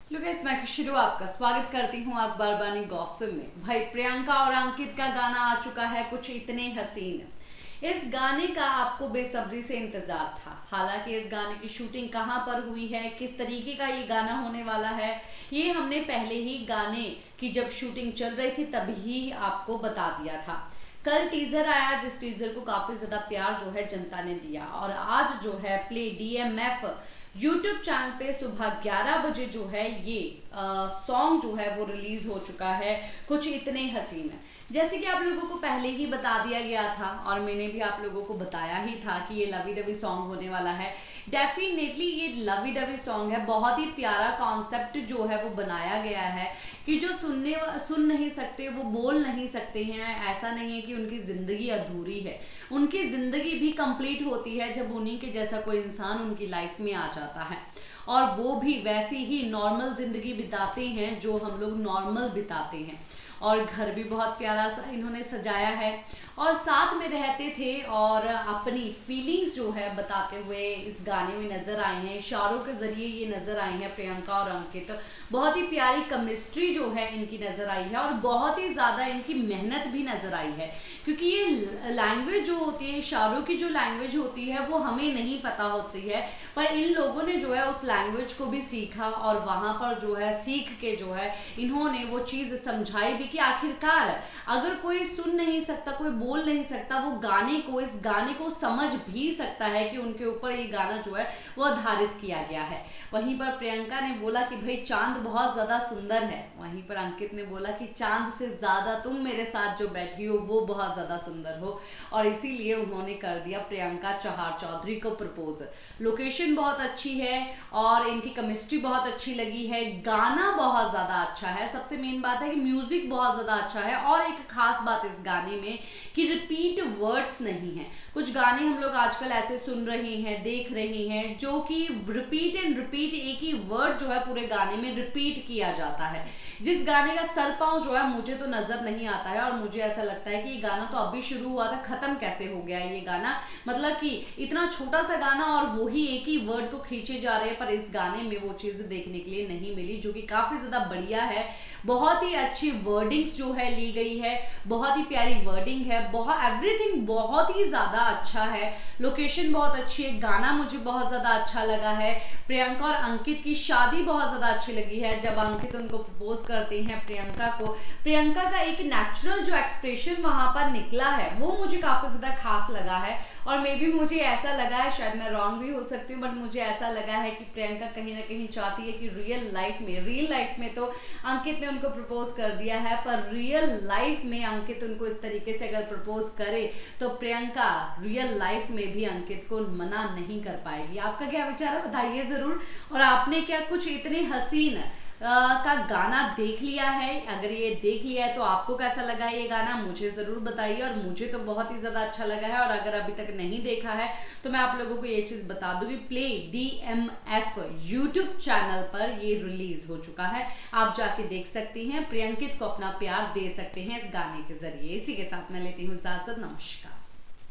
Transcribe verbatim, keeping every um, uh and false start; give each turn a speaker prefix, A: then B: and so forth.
A: लो guys, मैं शुरू आपका स्वागत करती हूँ अखबार बानी गॉसिप में। भाई प्रियंका और अंकित का गाना आ चुका है कुछ इतने हसीन। इस गाने का आपको बेसब्री से इंतजार था। हालांकि इस गाने की शूटिंग कहाँ पर हुई है, किस तरीके का ये गाना होने वाला है, ये हमने पहले ही गाने की जब शूटिंग चल रही थी तभी आपको बता दिया था। कल टीजर आया, जिस टीजर को काफी ज्यादा प्यार जो है जनता ने दिया, और आज जो है प्ले डीएमएफ यूट्यूब चैनल पे सुबह ग्यारह बजे जो है ये सॉन्ग जो है वो रिलीज हो चुका है कुछ इतने हसीन। जैसे कि आप लोगों को पहले ही बता दिया गया था और मैंने भी आप लोगों को बताया ही था कि ये लवी डवी सॉन्ग होने वाला है। डेफिनेटली ये लवी डवी सॉन्ग है, बहुत ही प्यारा कॉन्सेप्ट जो है वो बनाया गया है कि जो सुनने सुन नहीं सकते वो बोल नहीं सकते हैं। ऐसा नहीं है कि उनकी जिंदगी अधूरी है, उनकी जिंदगी भी कंप्लीट होती है जब उन्हीं के जैसा कोई इंसान उनकी लाइफ में आ जाता है, और वो भी वैसी ही नॉर्मल जिंदगी बिताते हैं जो हम लोग नॉर्मल बिताते हैं। और घर भी बहुत प्यारा सा इन्होंने सजाया है और साथ में रहते थे और अपनी फीलिंग्स जो है बताते हुए इस गाने में नजर आए हैं। इशारों के जरिए ये नजर आए हैं प्रियंका और अंकित। बहुत ही प्यारी केमिस्ट्री जो है इनकी नजर आई है और बहुत ही ज्यादा इनकी मेहनत भी नजर आई है, क्योंकि ये लैंग्वेज जो होती है, इशारों की जो लैंग्वेज होती है वो हमें नहीं पता होती है, पर इन लोगों ने जो है उस लैंग्वेज को भी सीखा और वहां पर जो है सीख के जो है इन्होंने वो चीज समझाई भी कि आखिरकार अगर कोई सुन नहीं सकता, कोई बोल नहीं सकता, वो गाने को इस गाने को समझ भी सकता है कि उनके ऊपर ये गाना जो है वो आधारित किया गया है। वहीं पर प्रियंका ने बोला कि भाई चांद बहुत ज्यादा सुंदर है, वहीं पर अंकित ने बोला कि चांद से ज्यादा तुम मेरे साथ जो बैठी हो वो बहुत ज्यादा सुंदर हो, और इसीलिए उन्होंने कर दिया प्रियंका चहार चौधरी को प्रपोज। लोकेशन बहुत अच्छी है और इनकी केमिस्ट्री बहुत अच्छी लगी है, गाना बहुत ज्यादा अच्छा है, सबसे मेन बात है कि म्यूजिक बहुत ज्यादा अच्छा है। और एक खास बात इस गाने में कि रिपीट वर्ड्स नहीं है। कुछ गाने हम लोग आजकल ऐसे सुन रहे हैं, देख रहे हैं, जो कि रिपीट एंड रिपीट एक ही वर्ड जो है पूरे गाने में रिपीट किया जाता है, जिस गाने का सर पांव जो है मुझे तो नजर नहीं आता है। और मुझे ऐसा लगता है कि ये गाना तो अभी शुरू हुआ था, खत्म कैसे हो गया ये गाना। मतलब कि इतना छोटा सा गाना और वो ही एक ही वर्ड को खींचे जा रहे हैं, पर इस गाने में वो चीज देखने के लिए नहीं मिली, जो कि काफी ज्यादा बढ़िया है। बहुत ही अच्छी वर्डिंग्स जो है ली गई है, बहुत ही प्यारी वर्डिंग है, बहुत एवरीथिंग बहुत ही ज्यादा अच्छा है। लोकेशन बहुत अच्छी है, गाना मुझे बहुत ज्यादा अच्छा लगा है। प्रियंका और अंकित की शादी बहुत ज्यादा अच्छी लगी है। जब अंकित उनको प्रपोज करते हैं प्रियंका को, प्रियंका का एक नेचुरल जो एक्सप्रेशन वहां पर निकला है वो मुझे काफी ज्यादा खास लगा है। और मे बी मुझे ऐसा लगा है, शायद मैं रॉन्ग भी हो सकती हूँ, बट मुझे ऐसा लगा है कि प्रियंका कहीं ना कहीं चाहती है कि रियल लाइफ में रियल लाइफ में तो अंकित ने उनको प्रपोज कर दिया है, पर रियल लाइफ में अंकित उनको इस तरीके से अगर प्रपोज करे तो प्रियंका रियल लाइफ में भी अंकित को मना नहीं कर पाएगी। आपका क्या विचार है बताइए जरूर। और आपने क्या कुछ इतने हसीन आ, का गाना देख लिया है? अगर ये देख लिया है तो आपको कैसा लगा है ये गाना, मुझे जरूर बताइए। और मुझे तो बहुत ही ज्यादा अच्छा लगा है, और अगर अभी तक नहीं देखा है तो मैं आप लोगों को ये चीज बता दूं कि प्ले डीएमएफ यूट्यूब चैनल पर ये रिलीज हो चुका है, आप जाके देख सकती हैं। प्रियंकित को अपना प्यार दे सकते हैं इस गाने के जरिए। इसी के साथ मैं लेती हूँ इजाजत, नमस्कार।